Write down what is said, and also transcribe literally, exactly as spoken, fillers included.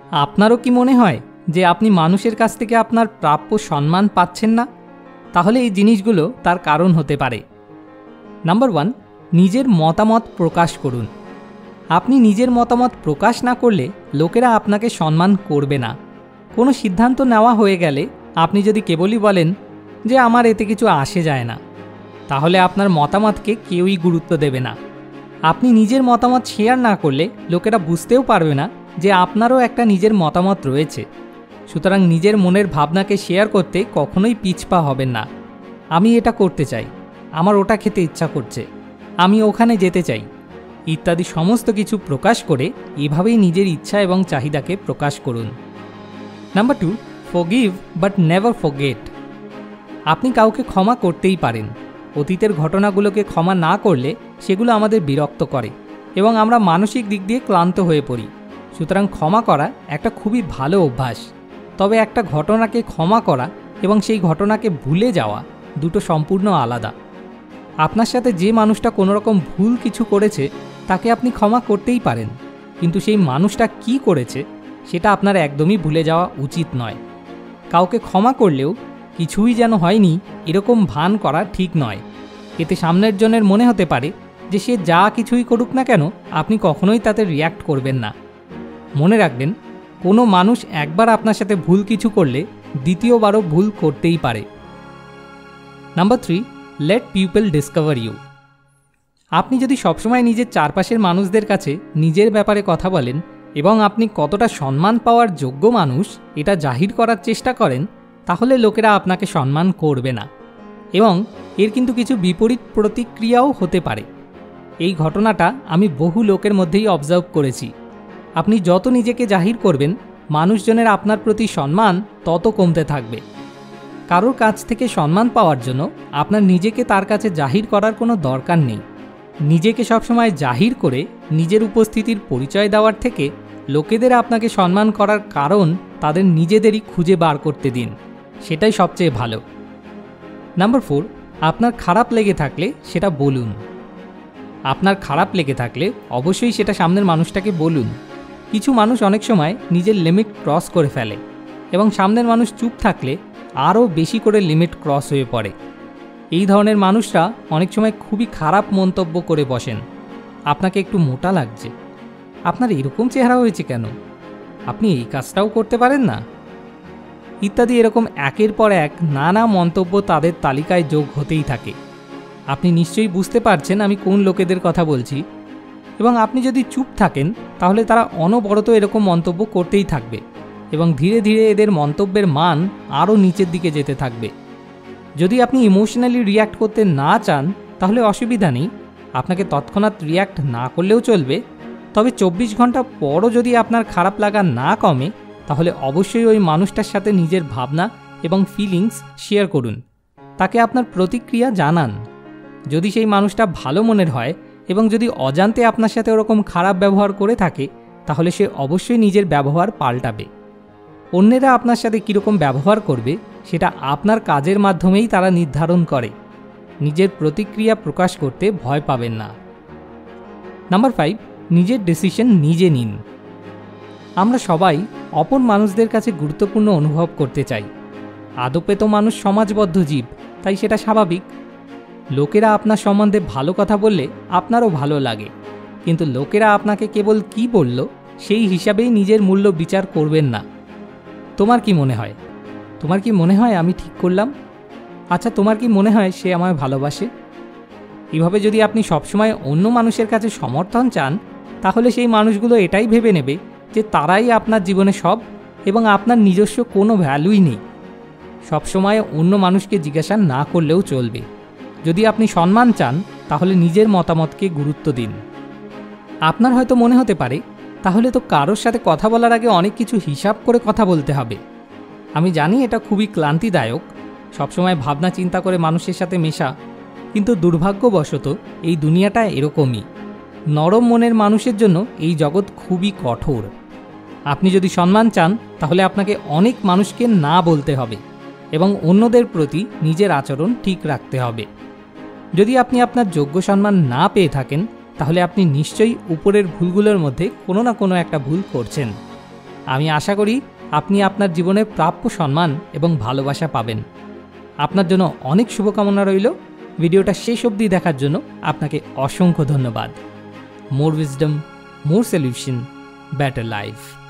আপনারও কি মনে হয় যে আপনি মানুষের কাছ থেকে আপনার প্রাপ্য সম্মান পাচ্ছেন না? তাহলে এই জিনিসগুলো তার কারণ হতে পারে। নাম্বার ওয়ান, নিজের মতামত প্রকাশ করুন। আপনি নিজের মতামত প্রকাশ না করলে লোকেরা আপনাকে সম্মান করবে না। কোনো সিদ্ধান্ত নেওয়া হয়ে গেলে আপনি যদি কেবলই বলেন যে আমার এতে কিছু আসে যায় না, তাহলে আপনার মতামতকে কেউই গুরুত্ব দেবে না। আপনি নিজের মতামত শেয়ার না করলে লোকেরা বুঝতেও পারবে না যে আপনারও একটা নিজের মতামত রয়েছে। সুতরাং নিজের মনের ভাবনাকে শেয়ার করতে কখনোই পিছপা হবেন না। আমি এটা করতে চাই, আমার ওটা খেতে ইচ্ছা করছে, আমি ওখানে যেতে চাই ইত্যাদি সমস্ত কিছু প্রকাশ করে এভাবেই নিজের ইচ্ছা এবং চাহিদাকে প্রকাশ করুন। Number two, forgive but never forget. আপনি কাউকে ক্ষমা করতেই পারেন। অতীতের ঘটনাগুলোকে ক্ষমা না করলে সেগুলো আমাদের বিরক্ত করে এবং আমরা মানসিক দিক দিয়ে ক্লান্ত হয়ে পড়ি। সুতরাং ক্ষমা করা একটা খুবই ভালো অভ্যাস। তবে একটা ঘটনাকে ক্ষমা করা এবং সেই ঘটনাকে ভুলে যাওয়া দুটো সম্পূর্ণ আলাদা। আপনার সাথে যে মানুষটা কোনোরকম ভুল কিছু করেছে তাকে আপনি ক্ষমা করতেই পারেন, কিন্তু সেই মানুষটা কি করেছে সেটা আপনার একদমই ভুলে যাওয়া উচিত নয়। কাউকে ক্ষমা করলেও কিছুই যেন হয়নি এরকম ভান করা ঠিক নয়। এতে সামনের জনের মনে হতে পারে যে সে যা কিছুই করুক না কেন আপনি কখনোই তাতে রিয়্যাক্ট করবেন না। মনে রাখবেন, কোনো মানুষ একবার আপনার সাথে ভুল কিছু করলে দ্বিতীয়বারও ভুল করতেই পারে। Number three, let people discover you. আপনি যদি সবসময় নিজের চারপাশের মানুষদের কাছে নিজের ব্যাপারে কথা বলেন এবং আপনি কতটা সম্মান পাওয়ার যোগ্য মানুষ এটা জাহির করার চেষ্টা করেন, তাহলে লোকেরা আপনাকে সম্মান করবে না এবং এর কিন্তু কিছু বিপরীত প্রতিক্রিয়াও হতে পারে। এই ঘটনাটা আমি বহু লোকের মধ্যেই অবজার্ভ করেছি। আপনি যত নিজেকে জাহির করবেন, মানুষজনের আপনার প্রতি সম্মান তত কমতে থাকবে। কারোর কাছ থেকে সম্মান পাওয়ার জন্য আপনার নিজেকে তার কাছে জাহির করার কোনো দরকার নেই। নিজেকে সবসময় জাহির করে নিজের উপস্থিতির পরিচয় দেওয়ার থেকে লোকেদের আপনাকে সম্মান করার কারণ তাদের নিজেদেরই খুঁজে বার করতে দিন, সেটাই সবচেয়ে ভালো। নাম্বার ফোর, আপনার খারাপ লেগে থাকলে সেটা বলুন। আপনার খারাপ লেগে থাকলে অবশ্যই সেটা সামনের মানুষটাকে বলুন। কিছু মানুষ অনেক সময় নিজের লিমিট ক্রস করে ফেলে এবং সামনের মানুষ চুপ থাকলে আরও বেশি করে লিমিট ক্রস হয়ে পড়ে। এই ধরনের মানুষরা অনেক সময় খুবই খারাপ মন্তব্য করে বসেন। আপনাকে একটু মোটা লাগছে, আপনার এরকম চেহারা হয়েছে কেন, আপনি এই কাজটাও করতে পারেন না, ইত্যাদি এরকম একের পর এক নানা মন্তব্য তাদের তালিকায় যোগ হতেই থাকে। আপনি নিশ্চয়ই বুঝতে পারছেন আমি কোন লোকেদের কথা বলছি। এবং আপনি যদি চুপ থাকেন তাহলে তারা অনবরত এরকম মন্তব্য করতেই থাকবে এবং ধীরে ধীরে এদের মন্তব্যের মান আরও নিচের দিকে যেতে থাকবে। যদি আপনি ইমোশনালি রিয়্যাক্ট করতে না চান তাহলে অসুবিধা নেই, আপনাকে তৎক্ষণাৎ রিয়্যাক্ট না করলেও চলবে। তবে চব্বিশ ঘন্টা পরও যদি আপনার খারাপ লাগা না কমে তাহলে অবশ্যই ওই মানুষটার সাথে নিজের ভাবনা এবং ফিলিংস শেয়ার করুন, তাকে আপনার প্রতিক্রিয়া জানান। যদি সেই মানুষটা ভালো মনের হয় এবং যদি অজান্তে আপনার সাথে ওরকম খারাপ ব্যবহার করে থাকে তাহলে সে অবশ্যই নিজের ব্যবহার পাল্টাবে। অন্যেরা আপনার সাথে কীরকম ব্যবহার করবে সেটা আপনার কাজের মাধ্যমেই তারা নির্ধারণ করে। নিজের প্রতিক্রিয়া প্রকাশ করতে ভয় পাবেন না। নাম্বার ফাইভ, নিজের ডিসিশন নিজে নিন। আমরা সবাই অপর মানুষদের কাছে গুরুত্বপূর্ণ অনুভব করতে চাই। আদপে তো মানুষ সমাজবদ্ধ জীব, তাই সেটা স্বাভাবিক। লোকেরা আপনার সম্বন্ধে ভালো কথা বললে আপনারও ভালো লাগে, কিন্তু লোকেরা আপনাকে কেবল কি বলল সেই হিসাবেই নিজের মূল্য বিচার করবেন না। তোমার কি মনে হয়? তোমার কি মনে হয় আমি ঠিক করলাম? আচ্ছা, তোমার কি মনে হয় সে আমায় ভালোবাসে? এভাবে যদি আপনি সবসময় অন্য মানুষের কাছে সমর্থন চান তাহলে সেই মানুষগুলো এটাই ভেবে নেবে যে তারাই আপনার জীবনে সব এবং আপনার নিজস্ব কোনো ভ্যালুই নেই। সবসময় অন্য মানুষকে জিজ্ঞাসা না করলেও চলবে। যদি আপনি সম্মান চান তাহলে নিজের মতামতকে গুরুত্ব দিন। আপনার হয়তো মনে হতে পারে তাহলে তো কারোর সাথে কথা বলার আগে অনেক কিছু হিসাব করে কথা বলতে হবে। আমি জানি এটা খুবই ক্লান্তিদায়ক, সবসময় ভাবনা চিন্তা করে মানুষের সাথে মেশা, কিন্তু দুর্ভাগ্যবশত এই দুনিয়াটা এরকমই। নরম মনের মানুষের জন্য এই জগৎ খুবই কঠোর। আপনি যদি সম্মান চান তাহলে আপনাকে অনেক মানুষকে না বলতে হবে এবং অন্যদের প্রতি নিজের আচরণ ঠিক রাখতে হবে। যদি আপনি আপনার যোগ্য সম্মান না পেয়ে থাকেন তাহলে আপনি নিশ্চয়ই উপরের ভুলগুলোর মধ্যে কোনো না কোনো একটা ভুল করছেন। আমি আশা করি আপনি আপনার জীবনে প্রাপ্য সম্মান এবং ভালোবাসা পাবেন। আপনার জন্য অনেক শুভকামনা রইল। ভিডিওটা শেষ অবধি দেখার জন্য আপনাকে অসংখ্য ধন্যবাদ। More wisdom, more solution, better life.